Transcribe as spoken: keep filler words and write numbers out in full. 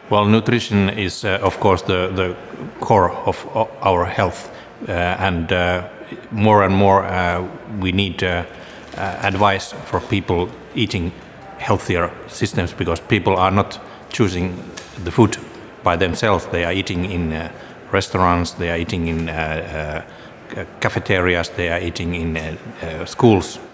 Well, nutrition is, uh, of course, the, the core of our health, uh, and uh, more and more uh, we need uh, uh, advice for people eating healthier systems, because people are not choosing the food by themselves. They are eating in uh, restaurants, they are eating in uh, uh, cafeterias, they are eating in uh, uh, schools.